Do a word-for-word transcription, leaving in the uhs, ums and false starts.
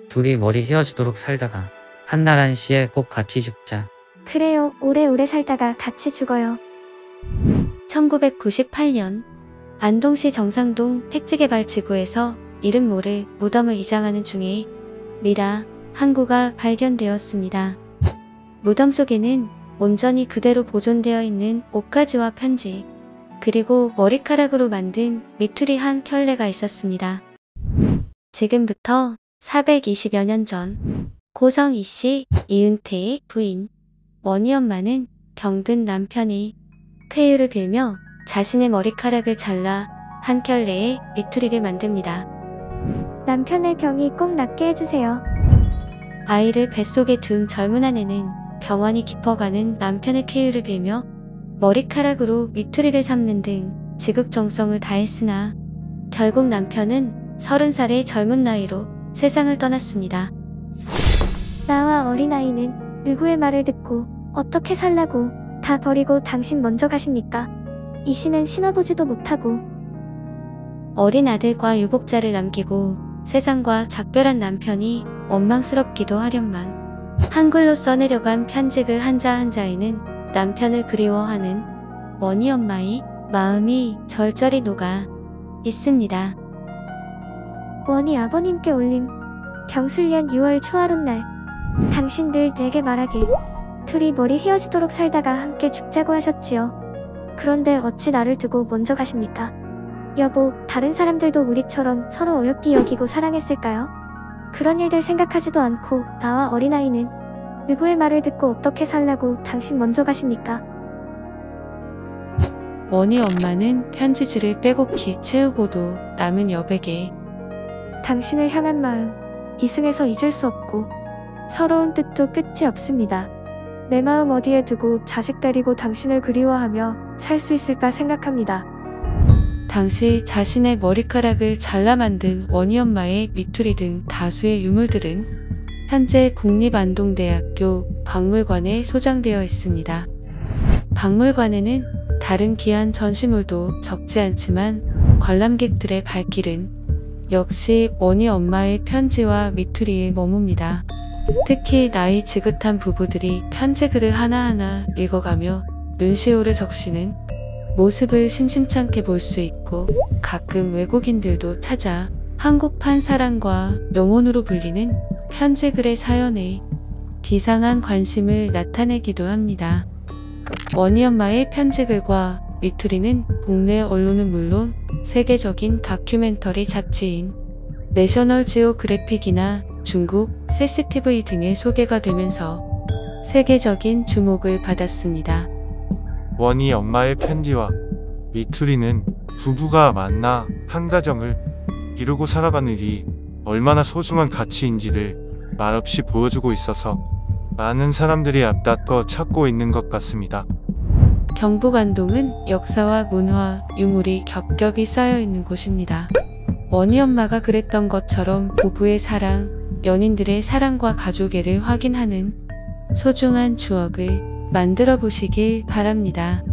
둘이 머리 헤어지도록 살다가 한날 한시에 꼭 같이 죽자. 그래요. 오래오래 살다가 같이 죽어요. 천구백구십팔 년 안동시 정상동 택지개발 지구에서 이름 모를 무덤을 이장하는 중에 미라 항구가 발견되었습니다. 무덤 속에는 온전히 그대로 보존되어 있는 옷가지와 편지, 그리고 머리카락으로 만든 미투리 한 켤레가 있었습니다. 지금부터 사백이십여 년 전 고성이 씨 이은태의 부인 원희 엄마는 병든 남편이 쾌유를 빌며 자신의 머리카락을 잘라 한 켤레의 미투리를 만듭니다. 남편의 병이 꼭 낫게 해주세요. 아이를 뱃속에 둔 젊은 아내는 병원이 깊어가는 남편의 쾌유를 빌며 머리카락으로 미투리를 삼는 등 지극정성을 다했으나 결국 남편은 서른 살의 젊은 나이로 세상을 떠났습니다. 나와 어린아이는 누구의 말을 듣고 어떻게 살라고 다 버리고 당신 먼저 가십니까? 이 씨는 신어보지도 못하고 어린 아들과 유복자를 남기고 세상과 작별한 남편이 원망스럽기도 하련만 한글로 써내려간 편지글 한자 한자에는 남편을 그리워하는 원희 엄마의 마음이 절절히 녹아 있습니다. 원희 아버님께 올림. 경술년 유월 초하룻날 당신들 내게 말하길 둘이 머리 헤어지도록 살다가 함께 죽자고 하셨지요. 그런데 어찌 나를 두고 먼저 가십니까? 여보, 다른 사람들도 우리처럼 서로 어렵게 여기고 사랑했을까요? 그런 일들 생각하지도 않고 나와 어린아이는 누구의 말을 듣고 어떻게 살라고 당신 먼저 가십니까? 원희 엄마는 편지지를 빼곡히 채우고도 남은 여백에 당신을 향한 마음, 이승에서 잊을 수 없고 서러운 뜻도 끝이 없습니다. 내 마음 어디에 두고 자식 데리고 당신을 그리워하며 살 수 있을까 생각합니다. 당시 자신의 머리카락을 잘라 만든 원희 엄마의 미투리 등 다수의 유물들은 현재 국립안동대학교 박물관에 소장되어 있습니다. 박물관에는 다른 귀한 전시물도 적지 않지만 관람객들의 발길은 역시 원희 엄마의 편지와 미투리에 머뭅니다. 특히 나이 지긋한 부부들이 편지글을 하나하나 읽어가며 눈시울을 적시는 모습을 심심찮게 볼 수 있고, 가끔 외국인들도 찾아 한국판 사랑과 명언으로 불리는 편지글의 사연에 비상한 관심을 나타내기도 합니다. 원희 엄마의 편지글과 미투리는 국내 언론은 물론 세계적인 다큐멘터리 잡지인 내셔널 지오그래픽이나 중국 씨씨티비 등에 소개가 되면서 세계적인 주목을 받았습니다. 원희 엄마의 편지와 미투리는 부부가 만나 한 가정을 이루고 살아가는 일이 얼마나 소중한 가치인지를 말없이 보여주고 있어서 많은 사람들이 앞다퉈 찾고 있는 것 같습니다. 경북 안동은 역사와 문화, 유물이 겹겹이 쌓여있는 곳입니다. 원희 엄마가 그랬던 것처럼 부부의 사랑, 연인들의 사랑과 가족애를 확인하는 소중한 추억을 만들어 보시길 바랍니다.